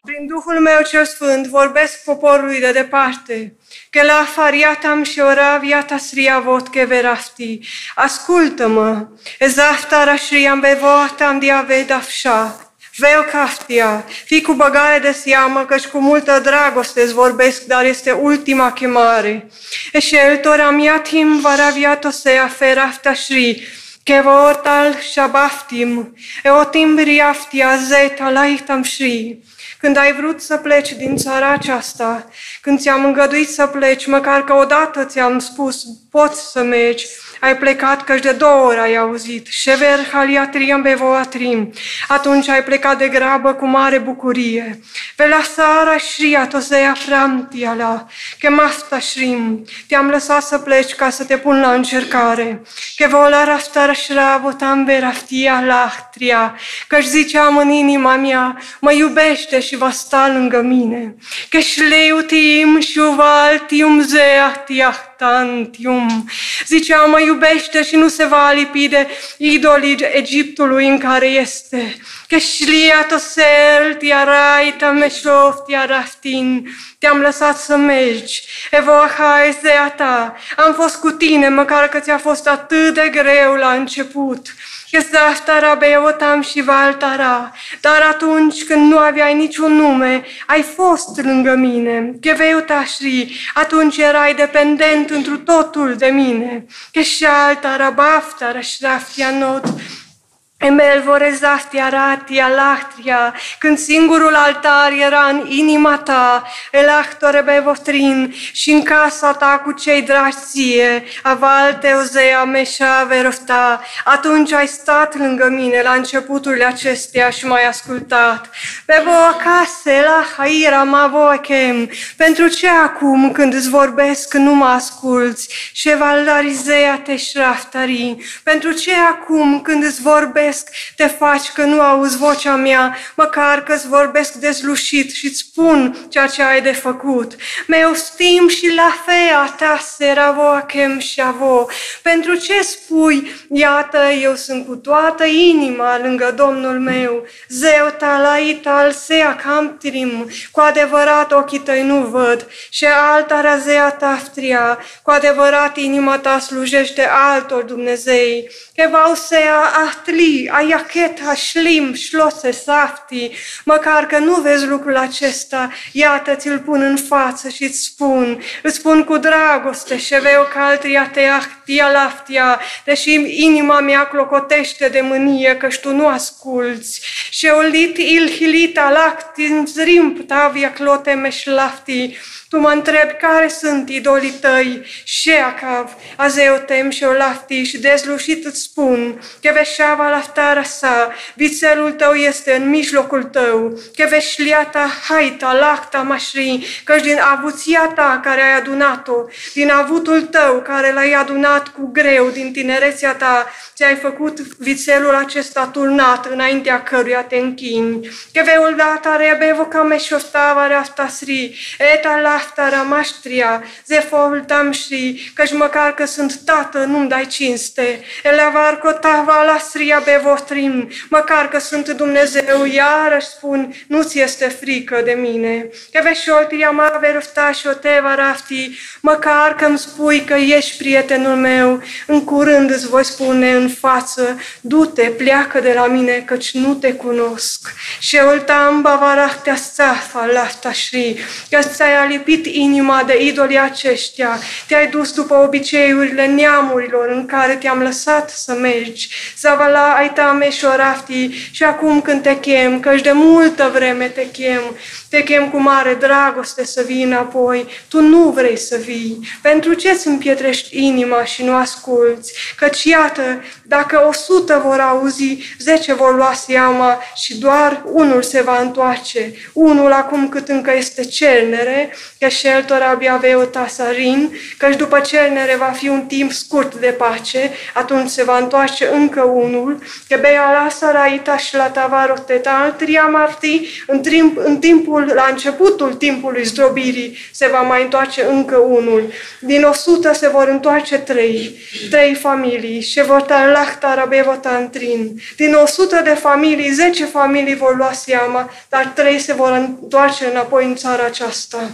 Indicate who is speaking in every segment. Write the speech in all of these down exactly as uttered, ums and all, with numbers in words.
Speaker 1: Prin Duhul meu cel Sfânt vorbesc poporului de departe, că la fariatam și oraviata sria vot che verafti. Ascultă-mă, ezaftara shriam bevoatam diavedafsha. Veo caftia, fii cu băgare de seamă, căci cu multă dragoste îți vorbesc, dar este ultima chemare. Eșeltoram iatim varaviato sea ferafta shri, che vortal shabaftim, eotim briaftia zeta laitam shri. Când ai vrut să pleci din țara aceasta, când ți-am îngăduit să pleci, măcar că odată ți-am spus, poți să mergi, ai plecat, căci de două ori ai auzit, șever haliatriam bevoatrim, atunci ai plecat de grabă cu mare bucurie. Vela sara shria tosea framtiala, che mafta shrim, te-am lăsat să pleci ca să te pun la încercare, che vola raftara shravotam veraftia lahtria, căci ziceam în inima mea, mă iubește și va sta lângă mine, che shleutiim shuvaltium zeahtiahtantium, ziceam, mă iubește și nu se va alipi de idolii Egiptului în care este. Că șliato sel tiarai tameșof tiaraftin, te-am lăsat să mergi. Evoahai zeata, am fost cu tine, măcar că ți-a fost atât de greu la început. Că zaftara beotam și valtara, dar atunci când nu aveai niciun nume, ai fost lângă mine. Că veutașri, atunci erai dependent întru totul de mine. Că șaltara baftara șraftia not, Emel vorezaftia ratia lahtria, când singurul altar era în inima ta, elahtore bevotrin, și în casa ta cu cei dragi ție, avalte ozea meșa verofta, atunci ai stat lângă mine la începuturile acestea și m-ai ascultat. Bevo acasă, la haira ma voichem, pentru ce acum când îți vorbesc nu mă asculți? Șevaldarizea te șraftari, pentru ce acum când îți vorbesc te faci că nu auzi vocea mea, măcar că îți vorbesc dezlușit și îți spun ceea ce ai de făcut. Meu stim și la fea ta seravoachem și avo. Pentru ce spui, iată, eu sunt cu toată inima lângă Domnul meu, zeu talaital sea camtrim, cu adevărat ochii tăi nu văd, și alta razea taftria, cu adevărat inima ta slujește altor Dumnezei. Evau sea ahtli, aiachet ashlim, șlose safti, măcar că nu vezi lucrul acesta, iată ți-l pun în față și îți spun, îți spun cu dragoste, șeveu caltria te ahtia laftia, deși inima mea clocotește de mânie, căci tu nu asculți. Șeulit ilhilita lactin zrim ptavia clote meșlafti, tu mă întrebi care sunt idolii tăi, Sheacav, azeotem și olafti, și dezlușit îți spun, că veșava laftara sa, vițelul tău este în mijlocul tău, că veșliata haita lacta mașri, căci din avuția ta care ai adunat-o, din avutul tău care l-ai adunat cu greu, din tinerețea ta, ți-ai făcut vițelul acesta turnat, înaintea căruia te închini, că veul data rebevo ca meșoftava reaftasri, eta la Aftara maștria, zefol tamșri, căci măcar că sunt tată, nu-mi dai cinste. Elevar cotava lasria bevotrim, măcar că sunt Dumnezeu, iarăși spun, nu-ți este frică de mine. Că veșoltiria ma verufta și o teva rafti, măcar că îmi spui că ești prietenul meu, în curând îți voi spune în față, du-te, pleacă de la mine, căci nu te cunosc. Și oltam bavarahtea safa laftașri, că ți-ai alipit inima de idolii aceștia, te-ai dus după obiceiurile neamurilor în care te-am lăsat să mergi. Zavala aitame șorafti, și acum când te chem, căci de multă vreme te chem, te chem cu mare dragoste să vii înapoi, tu nu vrei să vii. Pentru ce îți împietrești inima și nu asculți? Căci iată, dacă o sută vor auzi, zece vor lua seama și doar unul se va întoarce. Unul acum cât încă este cernere, că sceltor abia veo tasarin, căci după cernere va fi un timp scurt de pace, atunci se va întoarce încă unul, că bea la saraita și la tavaroteta altria marti, în, timp, în timpul timpul, la începutul timpului zdrobirii se va mai întoarce încă unul. Din o sută se vor întoarce trei, trei familii. Și vor talachta rabevotantrin. Din o sută de familii, zece familii vor lua seama, dar trei se vor întoarce înapoi în țara aceasta.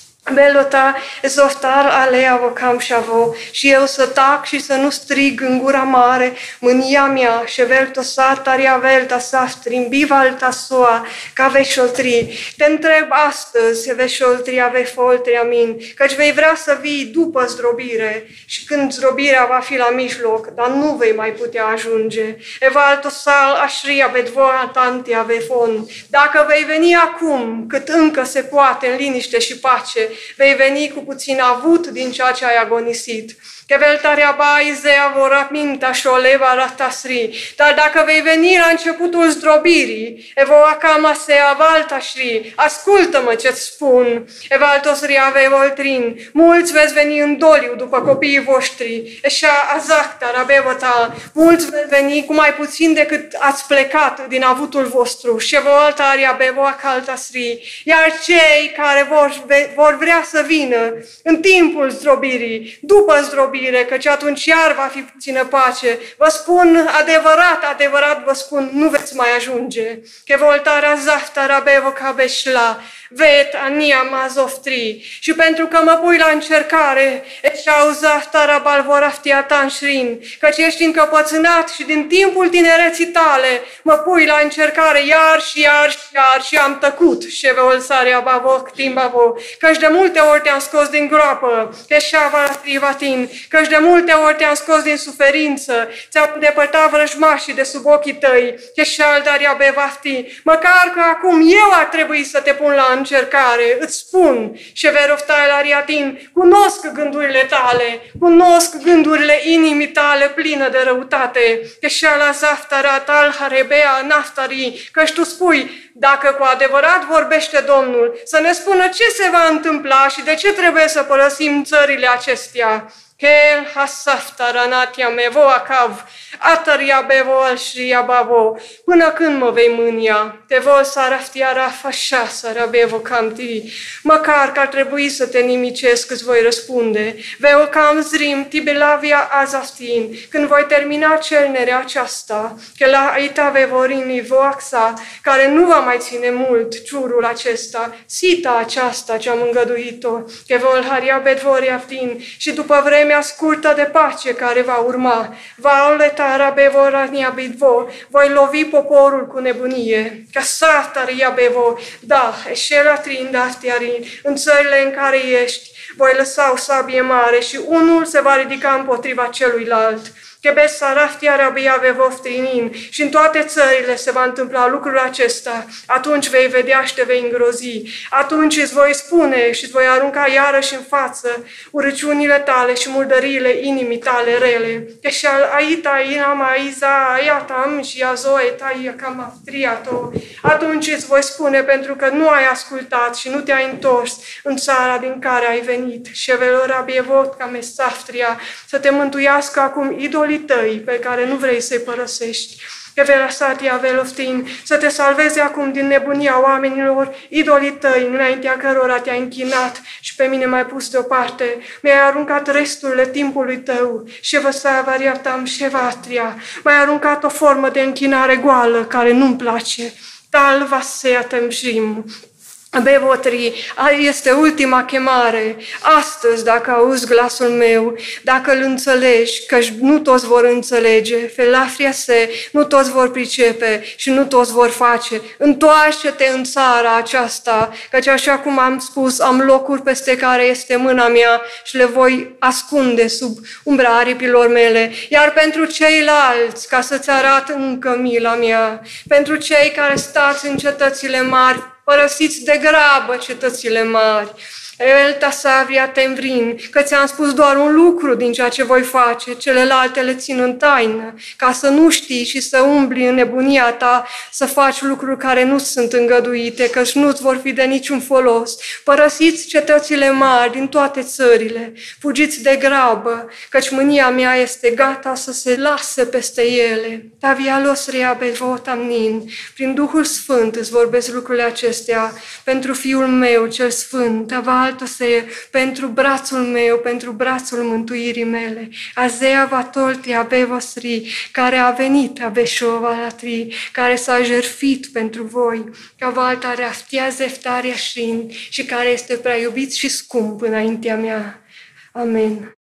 Speaker 1: Belota zoftar alea vocam șavo și eu să tac și să nu strig în gura mare mânia mea și velto sartaria velta saftrin bivalta soa ca veșoltri. Te întreb astăzi, veșoltri ave foltri amin, căci vei vrea să vii după zdrobire și când zdrobirea va fi la mijloc, dar nu vei mai putea ajunge. Evalto sal așria bedvoa tantia vefon. Dacă vei veni acum, cât încă se poate în liniște și pace, vei veni cu puțin avut din ceea ce ai agonisit. Că veltarea baizea vor minta și o leva ratasri. Dar dacă vei veni la începutul zdrobirii, evoa cama se avalta șri, ascultă-mă ce-ți spun, evaltos riave voltrin, mulți veți veni în doliu după copiii voștri, eșa azacta rabevota, mulți veți veni cu mai puțin decât ați plecat din avutul vostru, și evoltaria bevoa caltasri, iar cei care vor, vor vrea să vină în timpul zdrobirii, după zdrobirii, căci atunci iar va fi puțină pace. Vă spun adevărat, adevărat vă spun, nu veți mai ajunge. Că voltarea zaftara bevo ca beșla, vet ania mazoftri. Și pentru că mă pui la încercare, eșau zaftara balvoraftia tanșrin, căci ești încăpățânat și din timpul tinereții tale mă pui la încercare iar și iar și iar și am tăcut. Și volsarea bavoc timbavo, căci de multe ori te-am scos din groapă, eșava la privatin, căci de multe ori te-am scos din suferință, ți-am îndepărtat vrăjmașii de sub ochii tăi, că și-aldaria bevafti, măcar că acum eu ar trebui să te pun la încercare, îți spun, și veroftai la riatin, cunosc gândurile tale, cunosc gândurile inimii tale plină de răutate, că și-ala zaftara tal harebea naftari, căci tu spui, dacă cu adevărat vorbește Domnul, să ne spună ce se va întâmpla și de ce trebuie să părăsim țările acestea. Kel hasaftaranatia mevo acav, ataria bevo alșria bavo, până când mă vei mânia, te vol saraftiara fașa sarabevo camti, măcar că ar trebui să te nimicesc, îți voi răspunde, veo cam zrim tibelavia azaftin, când voi termina cernerea aceasta, că la aita vevorini voaxa, care nu va mai ține mult ciurul acesta, sita aceasta ce-am îngăduit-o, că vol haria bedvoriaftin, și după vreme scurtă de pace care va urma, va oletara bevorania bidvo, voi lovi poporul cu nebunie, ca sartaria bevo, da, eșela trindaftiarin, în țările în care ești, voi lăsa o sabie mare și unul se va ridica împotriva celuilalt. Că besaraftia rabia vevoftinin și în toate țările se va întâmpla lucrul acesta, atunci vei vedea și te vei îngrozi, atunci îți voi spune și îți voi arunca iarăși în față urăciunile tale și murdăriile inimii tale rele. Că și al aita inama iza aiatam și azoe taia cam aftriato, atunci îți voi spune pentru că nu ai ascultat și nu te-ai întors în țara din care ai venit. Și velora bievot ca mesaftria, să te mântuiască acum idolii tăi pe care nu vrei să-i părăsești. Că velasatia veloftin, să te salveze acum din nebunia oamenilor, idolii tăi, înaintea cărora te-ai închinat și pe mine m-ai pus deoparte. Mi-ai aruncat resturile timpului tău și vă savariatam șevatria. M-ai aruncat o formă de închinare goală care nu-mi place. Tal vaseatem shrim. Bevotri, este ultima chemare. Astăzi, dacă auzi glasul meu, dacă îl înțelegi, că nu toți vor înțelege, felafria se, nu toți vor pricepe și nu toți vor face. Întoarce-te în țara aceasta, căci așa cum am spus, am locuri peste care este mâna mea și le voi ascunde sub umbra aripilor mele. Iar pentru ceilalți, ca să-ți arăt încă mila mea, pentru cei care stați în cetățile mari, părăsiți de grabă cetățile mari, El tasavia temvrin, că ți-am spus doar un lucru din ceea ce voi face, celelalte le țin în taină, ca să nu știi și să umbli în nebunia ta, să faci lucruri care nu sunt îngăduite, căci nu-ți vor fi de niciun folos. Părăsiți cetățile mari din toate țările, fugiți de grabă, căci mânia mea este gata să se lase peste ele. Tavialos reabe votamnin, prin Duhul Sfânt îți vorbesc lucrurile acestea, pentru Fiul meu cel Sfânt, avaltose, pentru brațul meu, pentru brațul mântuirii mele. Azea vatolti abevosri, care a venit abeșovalatri, care s-a jertfit pentru voi, cavalta reaftia zeftarea șrin și care este prea iubit și scump înaintea mea. Amen.